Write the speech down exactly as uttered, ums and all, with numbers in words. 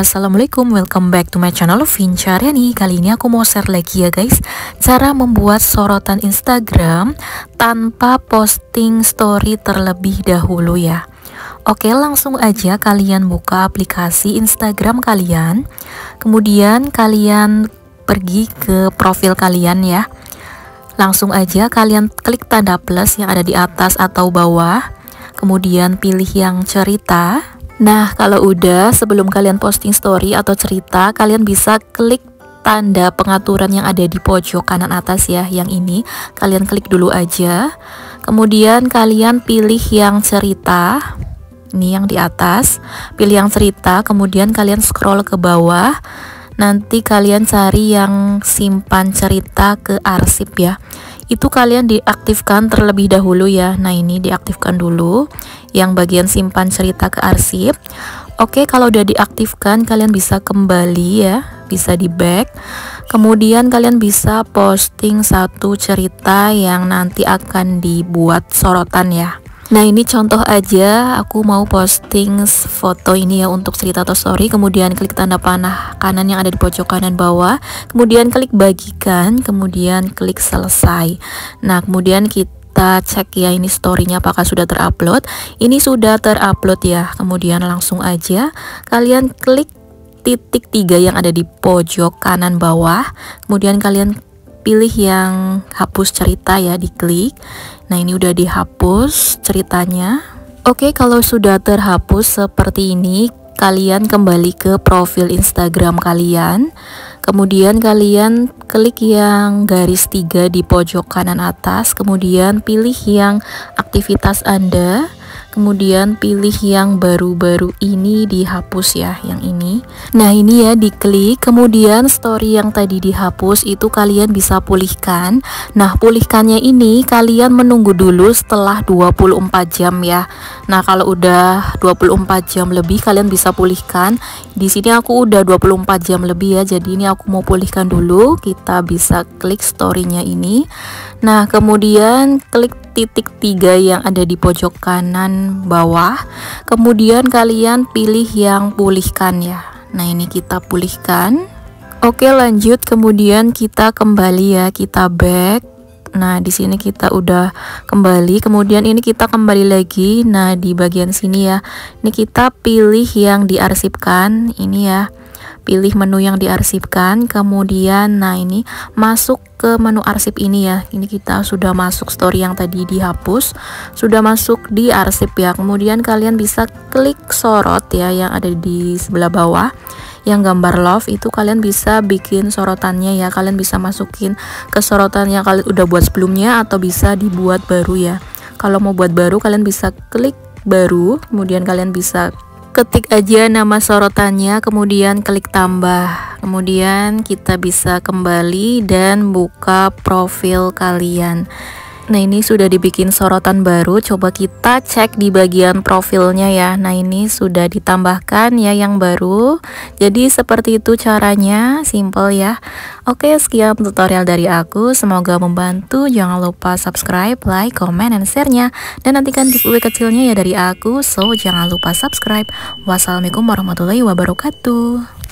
Assalamualaikum, welcome back to my channel Vincaryani. Kali ini aku mau share lagi ya guys, cara membuat sorotan Instagram tanpa posting story terlebih dahulu ya. Oke, langsung aja kalian buka aplikasi Instagram kalian. Kemudian kalian pergi ke profil kalian ya. Langsung aja kalian klik tanda plus yang ada di atas atau bawah. Kemudian pilih yang cerita. Nah, kalau udah, sebelum kalian posting story atau cerita, kalian bisa klik tanda pengaturan yang ada di pojok kanan atas ya, yang ini. Kalian klik dulu aja. Kemudian kalian pilih yang cerita. Ini yang di atas. Pilih yang cerita, kemudian kalian scroll ke bawah. Nanti kalian cari yang simpan cerita ke arsip ya. Itu kalian diaktifkan terlebih dahulu ya. Nah, ini diaktifkan dulu yang bagian simpan cerita ke arsip. Oke, kalau udah diaktifkan kalian bisa kembali ya, bisa di back. Kemudian kalian bisa posting satu cerita yang nanti akan dibuat sorotan ya. Nah, ini contoh aja, aku mau posting foto ini ya untuk cerita atau story. Kemudian klik tanda panah kanan yang ada di pojok kanan bawah. Kemudian klik bagikan, kemudian klik selesai. Nah, kemudian kita cek ya ini storynya apakah sudah terupload. Ini sudah terupload ya. Kemudian langsung aja kalian klik titik tiga yang ada di pojok kanan bawah. Kemudian kalian pilih yang hapus cerita ya, diklik. Nah, ini udah dihapus ceritanya. Oke, kalau sudah terhapus seperti ini, kalian kembali ke profil Instagram kalian. Kemudian kalian klik yang garis tiga di pojok kanan atas. Kemudian pilih yang aktivitas Anda. Kemudian pilih yang baru-baru ini dihapus ya, yang ini. Nah, ini ya diklik. Kemudian story yang tadi dihapus itu kalian bisa pulihkan. Nah, pulihkannya ini kalian menunggu dulu setelah dua puluh empat jam ya. Nah, kalau udah dua puluh empat jam lebih kalian bisa pulihkan. Di sini aku udah dua puluh empat jam lebih ya. Jadi ini aku mau pulihkan dulu. Kita bisa klik story-nya ini. Nah, kemudian klik titik tiga yang ada di pojok kanan bawah. Kemudian kalian pilih yang pulihkan ya. Nah, ini kita pulihkan. Oke, lanjut. Kemudian kita kembali ya, kita back. Nah, di sini kita udah kembali. Kemudian ini kita kembali lagi. Nah, di bagian sini ya. Ini kita pilih yang diarsipkan. Ini ya. Pilih menu yang diarsipkan. Kemudian nah ini masuk ke menu arsip ini ya. Ini kita sudah masuk story yang tadi dihapus. Sudah masuk di arsip ya. Kemudian kalian bisa klik sorot ya yang ada di sebelah bawah. Yang gambar love itu kalian bisa bikin sorotannya ya. Kalian bisa masukin ke sorotan yang kalian udah buat sebelumnya atau bisa dibuat baru ya. Kalau mau buat baru kalian bisa klik baru. Kemudian kalian bisa ketik aja nama sorotannya, kemudian klik tambah. Kemudian kita bisa kembali dan buka profil kalian. Nah, ini sudah dibikin sorotan baru. Coba kita cek di bagian profilnya ya. Nah, ini sudah ditambahkan ya yang baru. Jadi seperti itu caranya, simple ya. Oke, sekian tutorial dari aku. Semoga membantu. Jangan lupa subscribe, like, comment, dan share-nya. Dan nantikan giveaway kecilnya ya dari aku. So, jangan lupa subscribe. Wassalamualaikum warahmatullahi wabarakatuh.